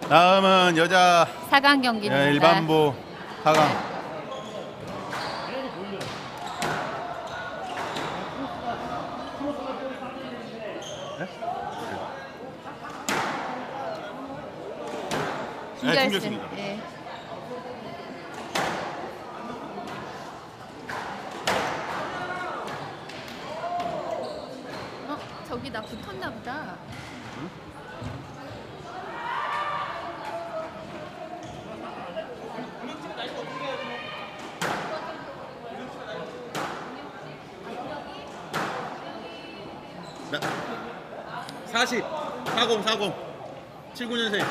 다음은 여자 4강 경기입니다. 일반부 4강. 준결승. 네. 저기 나 붙었나 보다. 응? 나 40, 40, 79년생.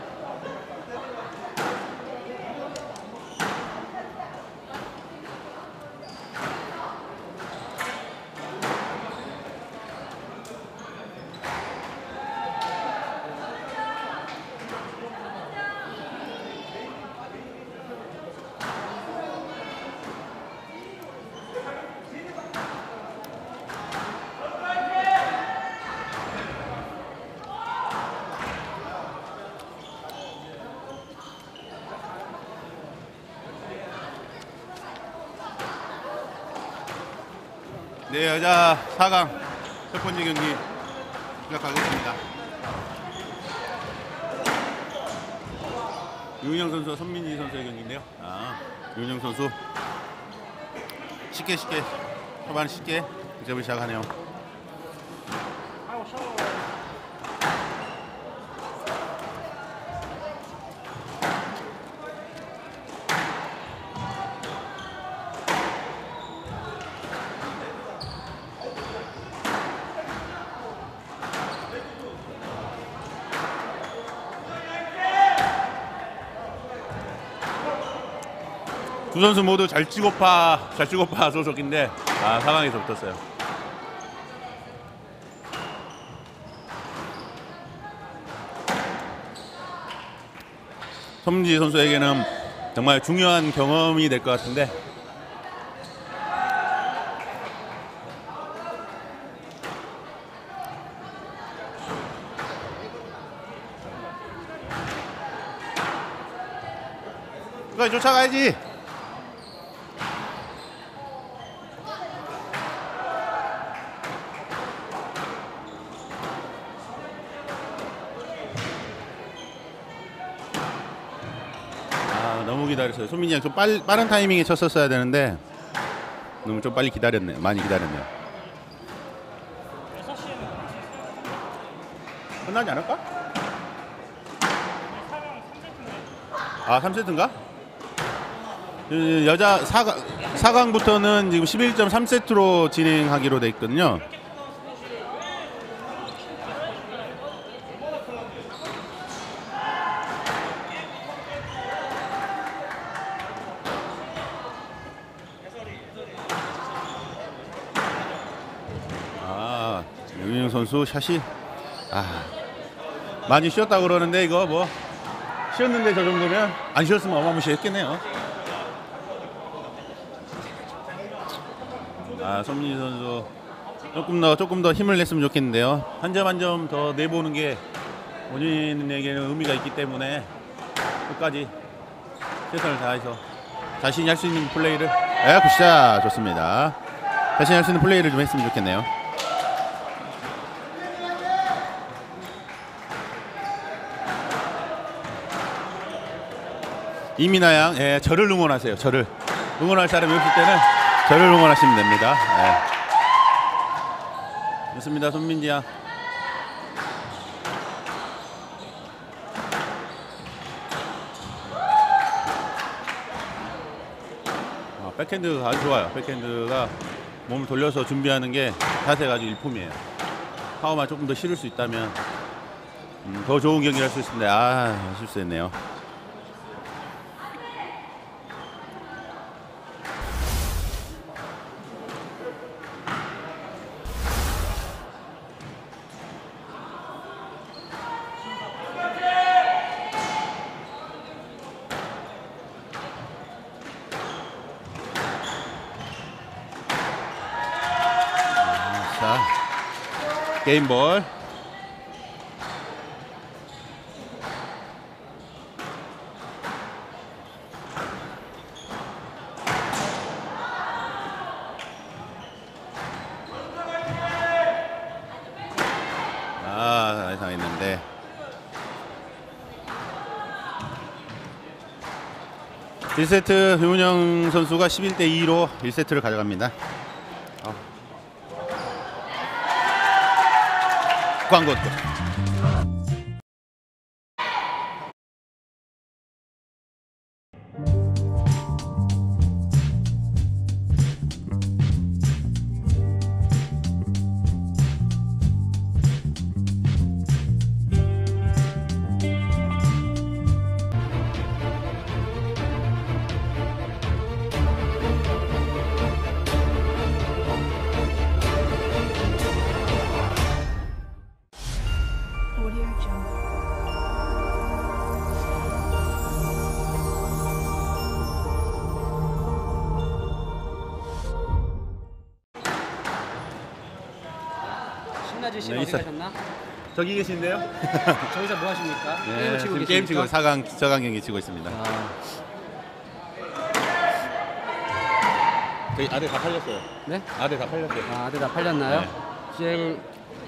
네, 여자 4강 첫 번째 경기 시작하겠습니다. 유은영 선수와 손민지 선수의 경기인데요. 유은영 선수 쉽게 초반 쉽게 득점을 시작하네요. 두 선수 모두 잘치고파 소속인데 4강에서 붙었어요. 손민지 선수에게는 정말 중요한 경험이 될 것 같은데 끝까지 쫓아가야지. 너무 기다렸어요. 손민지 양 좀 빠른 타이밍에 쳤었어야 되는데 너무 좀 빨리 기다렸네요. 많이 기다렸네요. 끝나지 않을까? 3세트인가? 여자 4강부터는 지금 11.3세트로 진행하기로 돼 있거든요. 유은영 선수 샷이 많이 쉬었다고 그러는데 이거 뭐 쉬었는데 저 정도면 안 쉬었으면 어마무시했겠네요. 손민지 선수 조금 더 힘을 냈으면 좋겠는데요. 한 점 한 점 더 내보는 게 본인에게는 의미가 있기 때문에 끝까지 최선을 다해서 자신이 할 수 있는 플레이를 굿샷 좋습니다. 자신이 할 수 있는 플레이를 좀 했으면 좋겠네요. 이민아 양, 저를 응원하세요. 저를 응원할 사람이 없을 때는 저를 응원하시면 됩니다. 좋습니다, 손민지 양. 백핸드 아주 좋아요. 백핸드가 몸을 돌려서 준비하는 게 자세가 아주 일품이에요. 파워만 조금 더 실을 수 있다면 더 좋은 경기를 할 수 있습니다. 실수했네요. 게임볼. 1세트 유은영 선수가 11대 2로 1세트를 가져갑니다. 광고 또. Audio Jungle. 신나지 씨 네, 어디 있어요. 가셨나? 저기 계신데요? 저기서 뭐 하십니까? 네, 게임을 치고 지금 게임 치고 계십니까? 4강 저강 경기 치고 있습니다. 아, 저희 아들 다 팔렸어요. 네? 아들 다 팔렸어요. 아, 아들 다 팔렸나요? 네.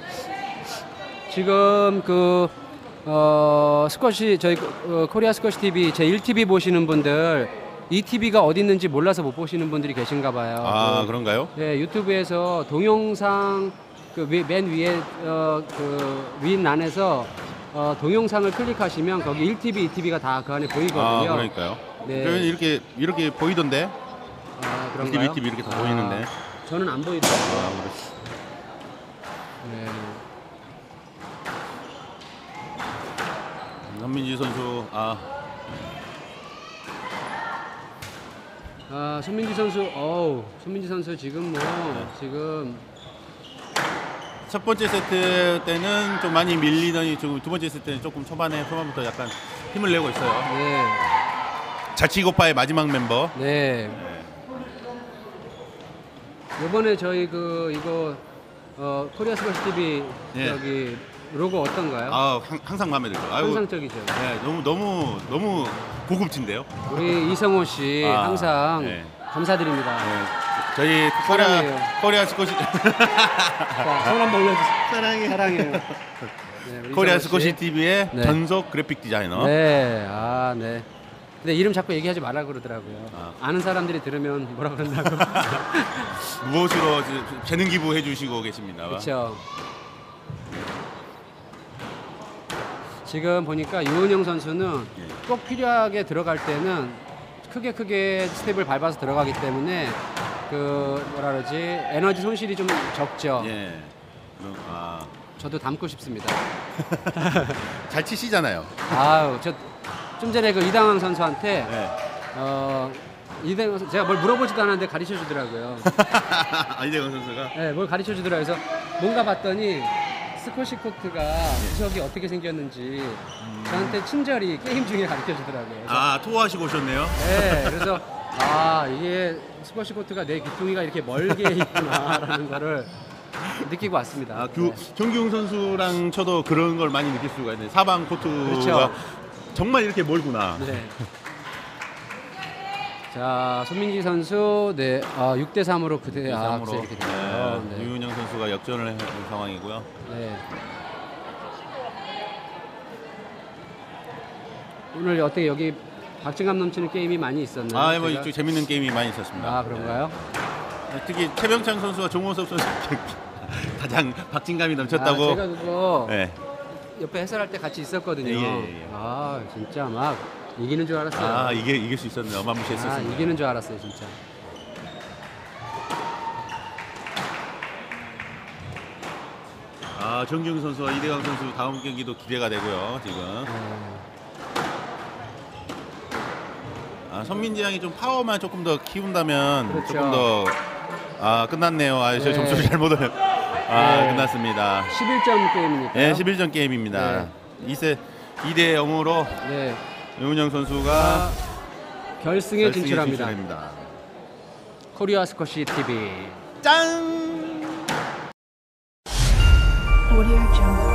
지금 그 스쿼시 저희 코리아 스쿼시 TV 제 1TV 보시는 분들 이 TV가 어디 있는지 몰라서 못 보시는 분들이 계신가 봐요. 아, 그런가요? 네, 유튜브에서 동영상 그 맨 위에 그 윗란에서 동영상을 클릭하시면 거기 1TV, 2TV가 다 그 안에 보이거든요. 아, 그러니까요. 네. 그러면 이렇게 보이던데? 아, 그런가요? TV 이렇게 다 보이는데. 저는 안 보이더라고요. 아, 그래. 네. 남민지 선수 손민지 선수, 손민지 선수 지금 지금 첫 번째 세트 때는 좀 많이 밀리더니 지금 두 번째 세트 때는 조금 초반부터 약간 힘을 내고 있어요. 네, 자치고파의 마지막 멤버. 네. 이번에 저희 이거 코리아 스포츠 TV 예. 여기 로고 어떤가요? 항상 마음에 들죠. 아이고, 환상적이죠. 네, 너무 고급진데요. 우리 이성호 씨 항상 네. 감사드립니다. 네. 저희 사랑해요. 코리아 스쿼시 자, 손 한번 올려주세요. 사랑해요. 네, 우리 코리아 이성호 씨. 스쿼시 TV의 네. 전속 그래픽 디자이너. 네, 네. 근데 이름 자꾸 얘기하지 말라 그러더라고요. 아. 아는 사람들이 들으면 뭐라 그런다고. 무엇으로 재능 기부해 주시고 계십니다. 그렇죠. 지금 보니까 유은영 선수는 예. 꼭 필요하게 들어갈 때는 크게 스텝을 밟아서 들어가기 때문에 뭐라 그러지 에너지 손실이 좀 적죠. 예. 저도 닮고 싶습니다. 잘 치시잖아요. 아우, 저 좀 전에 그 이당황 선수한테 네. 이당황 선수 제가 뭘 물어보지도 않았는데 가르쳐 주더라고요. 이대건 선수가. 네, 뭘 가르쳐 주더라고요. 그래서 뭔가 봤더니 스쿼시 코트가 구석이 어떻게 생겼는지 저한테 친절히 게임 중에 가르쳐 주더라고요. 그래서 토하시고 오셨네요. 네, 그래서 이게 스쿼시 코트가 내 귀퉁이가 이렇게 멀게 있구나라는 거를 느끼고 왔습니다. 네. 정기웅 선수랑 쳐도 그런 걸 많이 느낄 수가 있네요. 사방 코트가 그렇죠. 정말 이렇게 멀구나. 네. 자, 손민지 선수 6대 3으로 그대 앞서 이렇게 됐어요. 네. 유은영 선수가 역전을 한 상황이고요. 네. 오늘 어떻게 여기 박진감 넘치는 게임이 많이 있었나요? 제가? 이쪽 재밌는 게임이 많이 있었습니다. 그런가요? 네. 특히 최병찬 선수와 종호섭 선수 가장 박진감이 넘쳤다고. 제가 그거 네. 옆에 해설할 때 같이 있었거든요. 예. 진짜 막 이기는 줄 알았어요. 이길 수 있었네요. 어마무시했었습니다. 이기는 줄 알았어요, 진짜. 정기웅 선수와 이대강 선수 다음 경기도 기대가 되고요. 지금. 선민지 양이 좀 파워만 조금 더 키운다면 그렇죠. 조금 더 끝났네요. 저 네. 점수를 잘못 네. 끝났습니다. 11점 게임이니까. 네, 11전 게임입니다. 2대 0으로 네. 유은영 선수가 결승에 진출합니다. 코리아 스쿼시 TV. 짠! Audio Jungle.